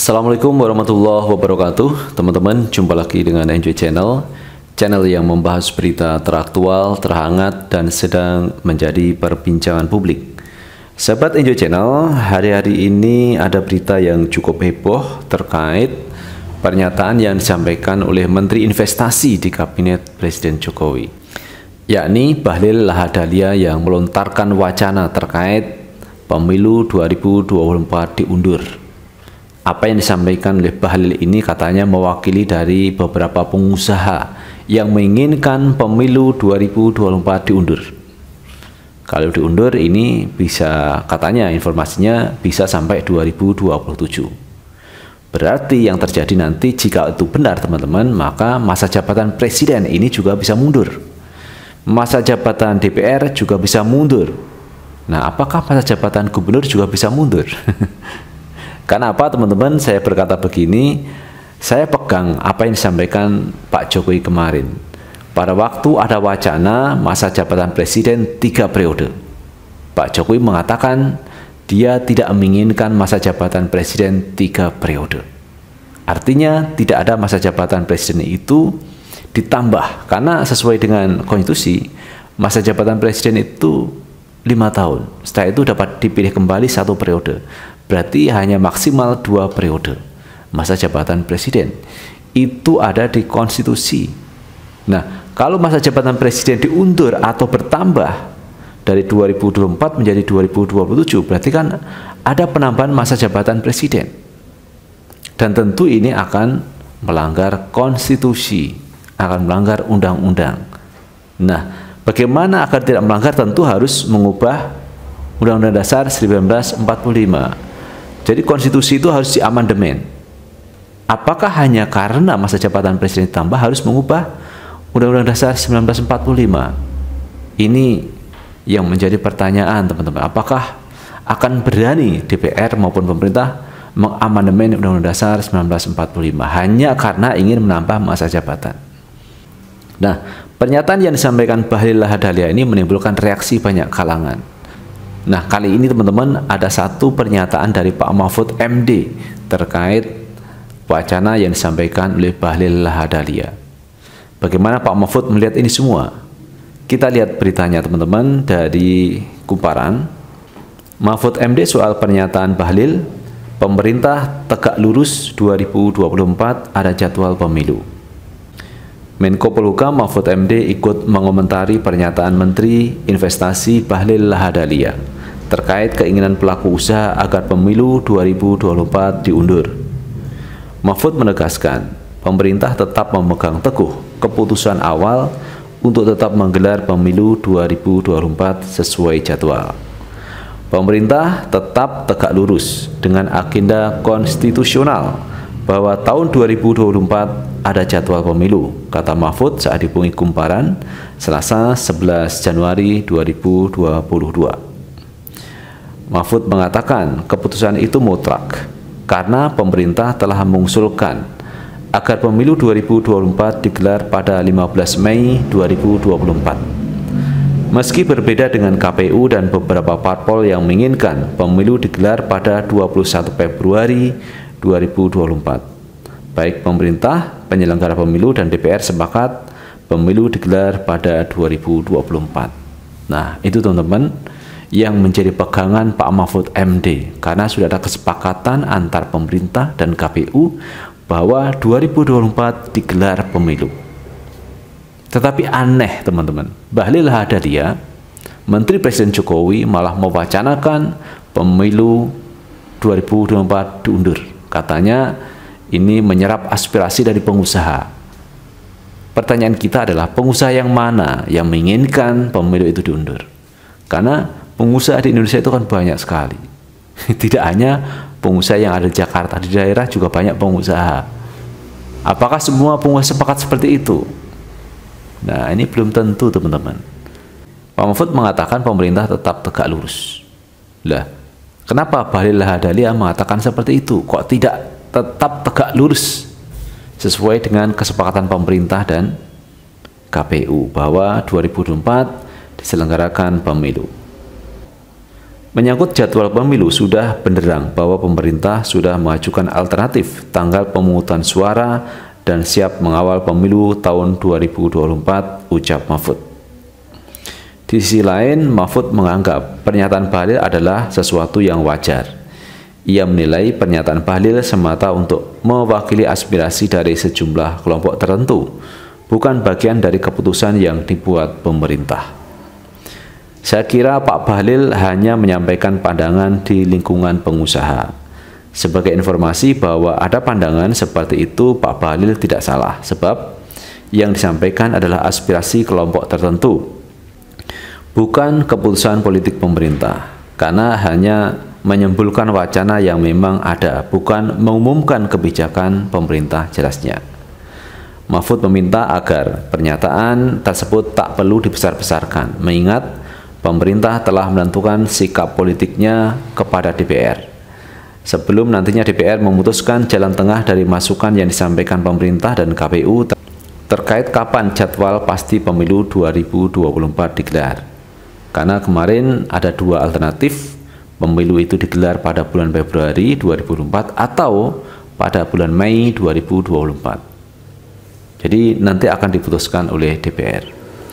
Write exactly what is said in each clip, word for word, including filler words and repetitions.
Assalamualaikum warahmatullahi wabarakatuh. Teman-teman, jumpa lagi dengan Enjoy Channel, channel yang membahas berita teraktual, terhangat, dan sedang menjadi perbincangan publik. Sahabat Enjoy Channel, hari-hari ini ada berita yang cukup heboh terkait pernyataan yang disampaikan oleh Menteri Investasi di Kabinet Presiden Jokowi, yakni Bahlil Lahadalia, yang melontarkan wacana terkait pemilu dua ribu dua puluh empat diundur. Apa yang disampaikan oleh Bahlil ini katanya mewakili dari beberapa pengusaha yang menginginkan pemilu dua ribu dua puluh empat diundur. Kalau diundur ini bisa, katanya informasinya bisa sampai dua ribu dua puluh tujuh. Berarti yang terjadi nanti, jika itu benar teman-teman, maka masa jabatan presiden ini juga bisa mundur. Masa jabatan D P R juga bisa mundur. Nah, apakah masa jabatan gubernur juga bisa mundur? Karena apa teman-teman, saya berkata begini, saya pegang apa yang disampaikan Pak Jokowi kemarin. Pada waktu ada wacana masa jabatan presiden tiga periode, Pak Jokowi mengatakan dia tidak menginginkan masa jabatan presiden tiga periode. Artinya tidak ada masa jabatan presiden itu ditambah, karena sesuai dengan konstitusi masa jabatan presiden itu lima tahun. Setelah itu dapat dipilih kembali satu periode. Berarti hanya maksimal dua periode masa jabatan presiden. Itu ada di konstitusi. Nah, kalau masa jabatan presiden diundur atau bertambah dari dua ribu dua puluh empat menjadi dua ribu dua puluh tujuh, berarti kan ada penambahan masa jabatan presiden. Dan tentu ini akan melanggar konstitusi, akan melanggar undang-undang. Nah, bagaimana agar tidak melanggar? Tentu harus mengubah Undang-Undang Dasar seribu sembilan ratus empat puluh lima. Jadi konstitusi itu harus diamandemen. Apakah hanya karena masa jabatan presiden ditambah harus mengubah Undang-Undang Dasar seribu sembilan ratus empat puluh lima? Ini yang menjadi pertanyaan teman-teman. Apakah akan berani D P R maupun pemerintah mengamandemen Undang-Undang Dasar seribu sembilan ratus empat puluh lima hanya karena ingin menambah masa jabatan? Nah, pernyataan yang disampaikan Bahlil Lahadalia ini menimbulkan reaksi banyak kalangan. Nah, kali ini teman-teman ada satu pernyataan dari Pak Mahfud M D terkait wacana yang disampaikan oleh Bahlil Lahadalia. Bagaimana Pak Mahfud melihat ini semua? Kita lihat beritanya teman-teman dari Kumparan. Mahfud M D soal pernyataan Bahlil, pemerintah tegak lurus dua ribu dua puluh empat ada jadwal pemilu. Menko Polhukam Mahfud M D ikut mengomentari pernyataan Menteri Investasi Bahlil Lahadalia terkait keinginan pelaku usaha agar pemilu dua ribu dua puluh empat diundur. Mahfud menegaskan, pemerintah tetap memegang teguh keputusan awal untuk tetap menggelar pemilu dua ribu dua puluh empat sesuai jadwal. Pemerintah tetap tegak lurus dengan agenda konstitusional bahwa tahun dua ribu dua puluh empat ada jadwal pemilu, kata Mahfud saat dipungi Kumparan Selasa sebelas Januari dua ribu dua puluh dua. Mahfud mengatakan keputusan itu mutlak karena pemerintah telah mengusulkan agar pemilu dua ribu dua puluh empat digelar pada lima belas Mei dua ribu dua puluh empat. Meski berbeda dengan K P U dan beberapa parpol yang menginginkan pemilu digelar pada dua puluh satu Februari dua ribu dua puluh empat. Baik pemerintah, penyelenggara pemilu, dan D P R sepakat pemilu digelar pada dua ribu dua puluh empat. Nah, itu teman-teman yang menjadi pegangan Pak Mahfud M D, karena sudah ada kesepakatan antar pemerintah dan K P U bahwa dua ribu dua puluh empat digelar pemilu. Tetapi aneh teman-teman, Bahlil Lahadalia, Menteri Presiden Jokowi, malah mewacanakan pemilu dua ribu dua puluh empat diundur. Katanya ini menyerap aspirasi dari pengusaha. Pertanyaan kita adalah, pengusaha yang mana yang menginginkan pemilu itu diundur? Karena pengusaha di Indonesia itu kan banyak sekali. Tidak hanya pengusaha yang ada di Jakarta, di daerah juga banyak pengusaha. Apakah semua pengusaha sepakat seperti itu? Nah, ini belum tentu teman-teman. Pak Mahfud mengatakan pemerintah tetap tegak lurus. Lah, kenapa Bahlil Lahadalia mengatakan seperti itu? Kok tidak tetap tegak lurus sesuai dengan kesepakatan pemerintah dan K P U bahwa dua ribu dua puluh empat diselenggarakan pemilu? Menyangkut jadwal pemilu, sudah benderang bahwa pemerintah sudah mengajukan alternatif tanggal pemungutan suara dan siap mengawal pemilu tahun dua ribu dua puluh empat, ucap Mahfud. Di sisi lain, Mahfud menganggap pernyataan Bahlil adalah sesuatu yang wajar. Ia menilai pernyataan Bahlil semata untuk mewakili aspirasi dari sejumlah kelompok tertentu, bukan bagian dari keputusan yang dibuat pemerintah. Saya kira Pak Bahlil hanya menyampaikan pandangan di lingkungan pengusaha. Sebagai informasi bahwa ada pandangan seperti itu, Pak Bahlil tidak salah, sebab yang disampaikan adalah aspirasi kelompok tertentu, bukan keputusan politik pemerintah, karena hanya menyembulkan wacana yang memang ada, bukan mengumumkan kebijakan pemerintah jelasnya. Mahfud meminta agar pernyataan tersebut tak perlu dibesar-besarkan, mengingat pemerintah telah menentukan sikap politiknya kepada D P R. Sebelum nantinya D P R memutuskan jalan tengah dari masukan yang disampaikan pemerintah dan K P U ter terkait kapan jadwal pasti pemilu dua ribu dua puluh empat digelar. Karena kemarin ada dua alternatif, pemilu itu digelar pada bulan Februari dua ribu dua puluh empat atau pada bulan Mei dua ribu dua puluh empat. Jadi nanti akan diputuskan oleh D P R.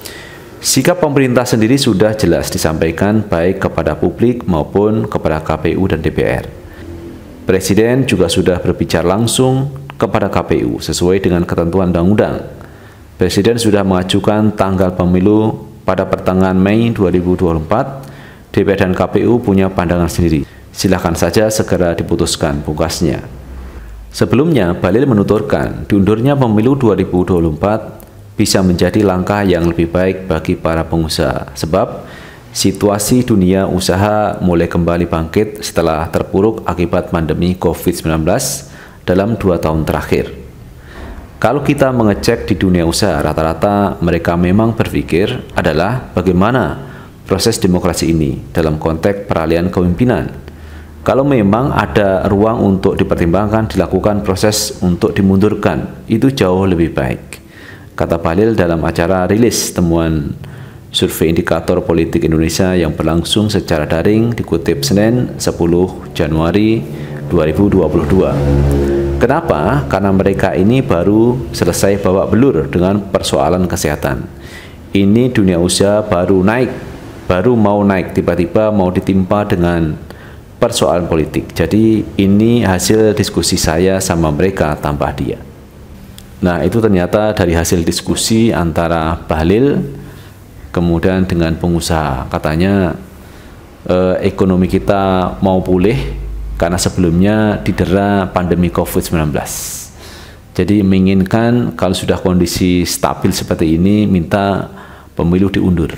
Sikap pemerintah sendiri sudah jelas disampaikan baik kepada publik maupun kepada K P U dan D P R. Presiden juga sudah berbicara langsung kepada K P U sesuai dengan ketentuan undang-undang. Presiden sudah mengajukan tanggal pemilu pada pertengahan Mei dua ribu dua puluh empat. D P R dan K P U punya pandangan sendiri. Silakan saja segera diputuskan, pungkasnya. Sebelumnya, Bahlil menuturkan diundurnya pemilu dua ribu dua puluh empat bisa menjadi langkah yang lebih baik bagi para pengusaha, sebab situasi dunia usaha mulai kembali bangkit setelah terpuruk akibat pandemi COVID sembilan belas dalam dua tahun terakhir. Kalau kita mengecek di dunia usaha, rata-rata mereka memang berpikir adalah bagaimana proses demokrasi ini dalam konteks peralihan kepemimpinan. Kalau memang ada ruang untuk dipertimbangkan, dilakukan proses untuk dimundurkan, itu jauh lebih baik, kata Bahlil dalam acara rilis temuan survei indikator politik Indonesia yang berlangsung secara daring, dikutip Senin sepuluh Januari dua ribu dua puluh dua. Kenapa? Karena mereka ini baru selesai babak belur dengan persoalan kesehatan. Ini dunia usaha baru naik, baru mau naik, tiba-tiba mau ditimpa dengan persoalan politik. Jadi ini hasil diskusi saya sama mereka, tambah dia. Nah, itu ternyata dari hasil diskusi antara Bahlil kemudian dengan pengusaha. Katanya eh, ekonomi kita mau pulih karena sebelumnya didera pandemi COVID sembilan belas. Jadi menginginkan kalau sudah kondisi stabil seperti ini, minta pemilu diundur.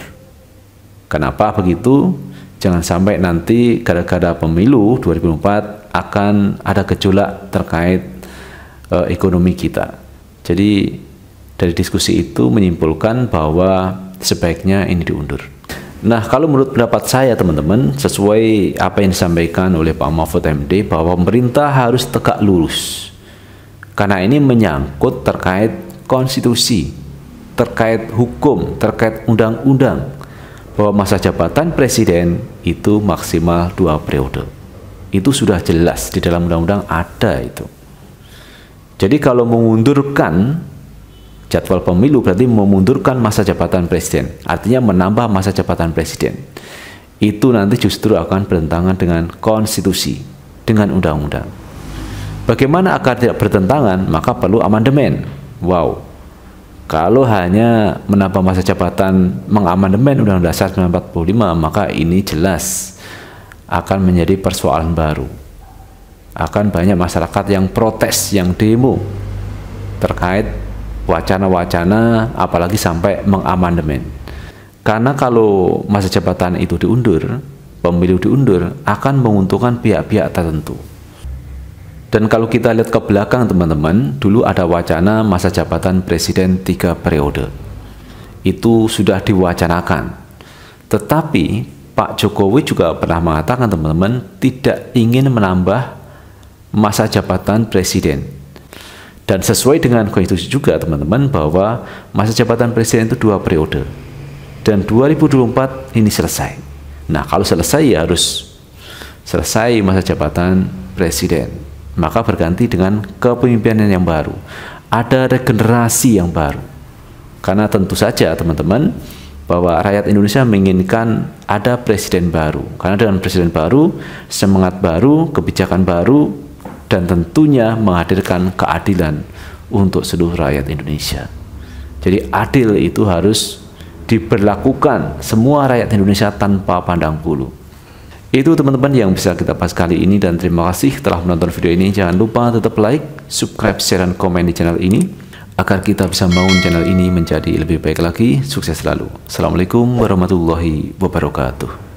Kenapa begitu? Jangan sampai nanti gara-gara pemilu dua ribu empat akan ada gejolak terkait eh, ekonomi kita. Jadi dari diskusi itu menyimpulkan bahwa sebaiknya ini diundur. Nah, kalau menurut pendapat saya teman-teman, sesuai apa yang disampaikan oleh Pak Mahfud M D, bahwa pemerintah harus tegak lurus. Karena ini menyangkut terkait konstitusi, terkait hukum, terkait undang-undang, bahwa masa jabatan presiden itu maksimal dua periode. Itu sudah jelas di dalam undang-undang ada itu. Jadi kalau mengundurkan jadwal pemilu berarti memundurkan masa jabatan presiden, artinya menambah masa jabatan presiden. Itu nanti justru akan bertentangan dengan konstitusi, dengan undang-undang. Bagaimana agar tidak bertentangan? Maka perlu amandemen. Wow, kalau hanya menambah masa jabatan, mengamandemen Undang-Undang Dasar seribu sembilan ratus empat puluh lima, maka ini jelas akan menjadi persoalan baru. Akan banyak masyarakat yang protes, yang demo terkait wacana-wacana, apalagi sampai mengamandemen. Karena kalau masa jabatan itu diundur, pemilu diundur, akan menguntungkan pihak-pihak tertentu. Dan kalau kita lihat ke belakang teman-teman, dulu ada wacana masa jabatan presiden tiga periode. Itu sudah diwacanakan. Tetapi Pak Jokowi juga pernah mengatakan teman-teman, tidak ingin menambah masa jabatan presiden. Dan sesuai dengan konstitusi juga teman-teman, bahwa masa jabatan presiden itu dua periode. Dan dua ribu dua puluh empat ini selesai. Nah, kalau selesai ya harus selesai masa jabatan presiden, maka berganti dengan kepemimpinan yang baru. Ada regenerasi yang baru. Karena tentu saja teman-teman, bahwa rakyat Indonesia menginginkan ada presiden baru. Karena dengan presiden baru, semangat baru, kebijakan baru, dan tentunya menghadirkan keadilan untuk seluruh rakyat Indonesia. Jadi adil itu harus diberlakukan semua rakyat Indonesia tanpa pandang bulu. Itu teman-teman yang bisa kita bahas kali ini, dan terima kasih telah menonton video ini. Jangan lupa tetap like, subscribe, share, dan komen di channel ini agar kita bisa membangun channel ini menjadi lebih baik lagi. Sukses selalu. Assalamualaikum warahmatullahi wabarakatuh.